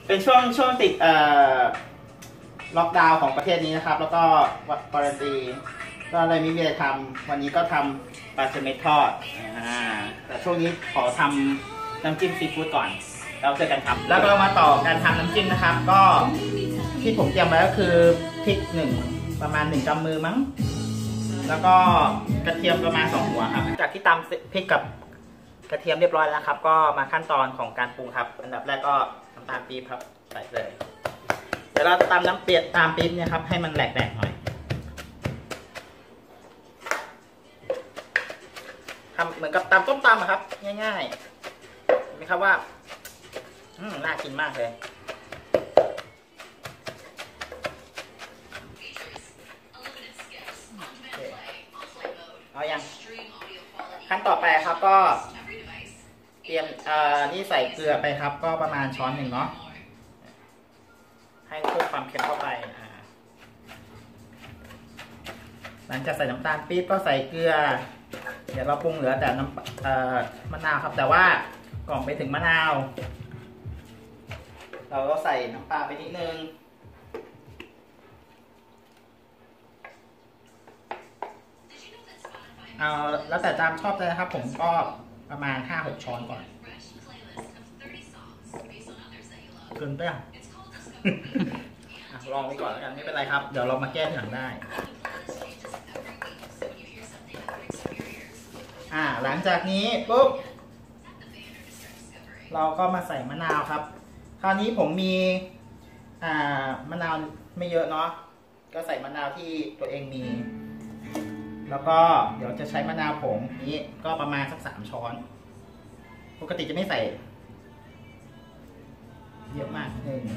เป็นช่วงติดล็อกดาวน์ของประเทศนี้นะครับแล้วก็ควอรันตีก็เลยไม่มีอะไรทำวันนี้ก็ทำปลาเซเมททอดแต่ช่วงนี้ขอทำน้ำจิ้มซีฟู้ดก่อนเราเจอกันครับแล้วเรามาต่อการทำน้ำจิ้มนะครับก็ที่ผมเตรียมไว้ก็คือพริกประมาณ1 กำมือมั้งแล้วก็กระเทียมประมาณ2 หัวครับจากที่ตำพริกกับกระเทียมเรียบร้อยแล้วครับก็มาขั้นตอนของการปรุงครับอันดับแรกก็น้ำตาลปี๊บครับใส่เลยเดี๋ยวเราตำน้ำเปี๊ยกตามปี๊บเนี่ยครับให้มันแหลกๆหน่อยทำเหมือนกับตำต้มตำครับง่ายๆเห็นไหมครับว่าน่ากินมากเลยเอายังขั้นต่อไปครับก็เตรียมนี่ใส่เกลือไปครับก็ประมาณช้อน 1เนาะให้เพิ่มความเค็มเข้าไปหลังจากใส่น้ำตาลปี๊บก็ใส่เกลือเดี๋ยวเราปรุงเหลือแต่น้ำมะนาวครับแต่ว่าก่อนไปถึงมะนาวเราก็ใส่น้ำปลาไปนิดนึงเอาแล้วแต่ตามชอบเลยนะครับผมก็ประมาณ 5-6 ช้อนก่อนเกินไปอ่ะ ลองไปก่อนแล้วกันไม่เป็นไรครับเดี๋ยวเรามาแก้ทีหลังได้หลังจากนี้ปุ๊บเราก็มาใส่มะนาวครับคราวนี้ผมมีมะนาวไม่เยอะเนาะก็ใส่มะนาวที่ตัวเองมีแล้วก็เดี๋ยวจะใช้มะนาวผงนี้ก็ประมาณสัก3 ช้อนปกติจะไม่ใส่เยอะมาก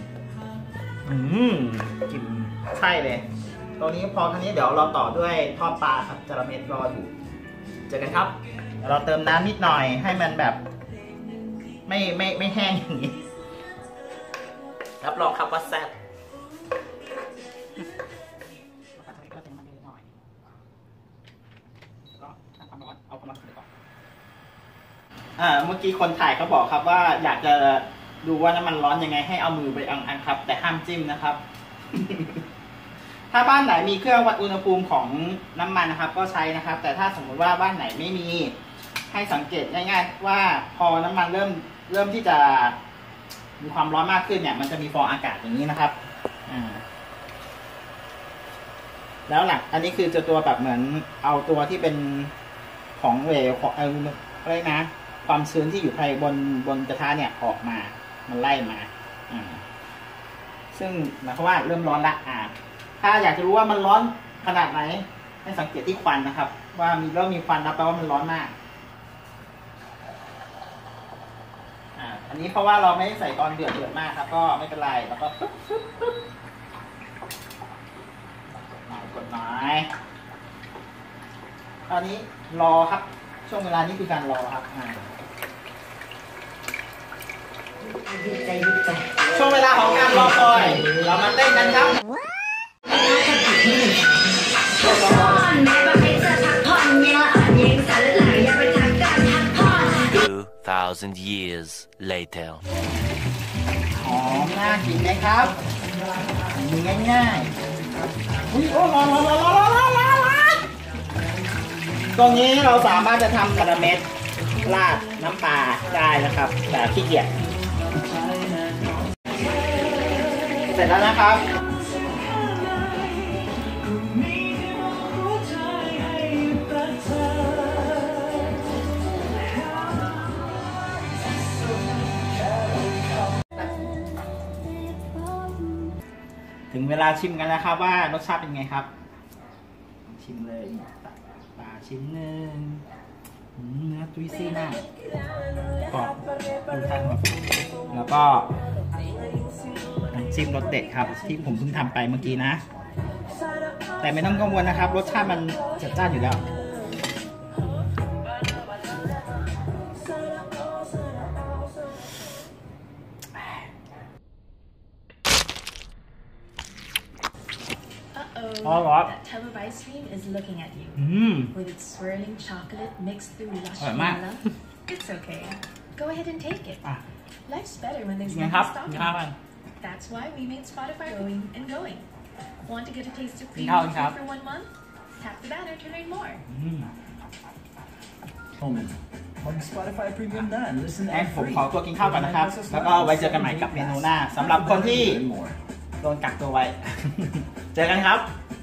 กินใช่เลยตัวนี้พอทีนี้เดี๋ยวเราต่อด้วยทอดปลาครับจระเม็ดรออยู่เจอกันครับเดี๋ยวเราเติมน้ำนิดหน่อยให้มันแบบไม่แห้งอย่างนี้รับรองครับว่าแซ่บเมื่อกี้คนถ่ายเขาบอกครับว่าอยากจะดูว่าน้ำมันร้อนยังไงให้เอามือไปอังครับแต่ห้ามจิ้มนะครับ ถ้าบ้านไหนมีเครื่องวัดอุณหภูมิของน้ำมันนะครับก็ใช้นะครับแต่ถ้าสมมติว่าบ้านไหนไม่มีให้สังเกตง่ายๆว่าพอน้ำมันเริ่มที่จะมีความร้อนมากขึ้นเนี่ยมันจะมีฟองอากาศอย่างนี้นะครับแล้วหลังอันนี้คือจะตัวแบบเหมือนเอาตัวที่เป็นของเหลวของอะไรนะความชื้นที่อยู่ภายบนกระทะเนี่ยออกมามันไล่มาซึ่งหมายความว่าเริ่มร้อนละถ้าอยากจะรู้ว่ามันร้อนขนาดไหนให้สังเกตที่ควันนะครับว่าเริ่มมีควันนับแปลว่ามันร้อนมากอันนี้เพราะว่าเราไม่ได้ใส่ตอนเดือดมากครับก็ไม่เป็นไรแล้วก็ปึ๊บกดน้อยตอนนี้รอครับช่วงเวลานี้คือการรอครับช่วงเวลาของการรอคอยเรามาเต้นกันครับ 2,000 years later หอมน่ากินไหมครับง่ายๆอุ้ยโอ้ร้อนตรงนี้เราสามารถจะทำกระเม็ดราดน้ำปลาได้นะครับแต่ขี้เกียจเสร็จแล้วนะครับถึงเวลาชิมกันแล้วครับว่ารสชาติเป็นไงครับชิมเลยปลาชิ้นหนึ่งเนื้อจุยซี่มากกรอบดูท่านมาแล้วก็น้ำจิ้มรสเด็ดครับที่ผมเพิ่งทำไปเมื่อกี้นะแต่ไม่ต้องกังวลนะครับรสชาติมันจัดจ้านอยู่แล้ว That tub of ice cream is looking at you with its swirling chocolate mixed through lush vanilla. It's okay. Go ahead and take it. Life's better when there's nothing stopping. That's why we made Spotify going and going. Want to get a taste of กินข้าว premium ครับ for 1 month? Tap the banner to learn more. Coleman, plug Spotify Premium now and listen งั้น ad ผม free. ขอตัวกินข้าวก่อนนะครับ แล้วก็ไว้เจอกันใหม่กับเมนูหน้าสำหรับคนที่ Learn more. โดนกักตัวไว้ เจอกันครับ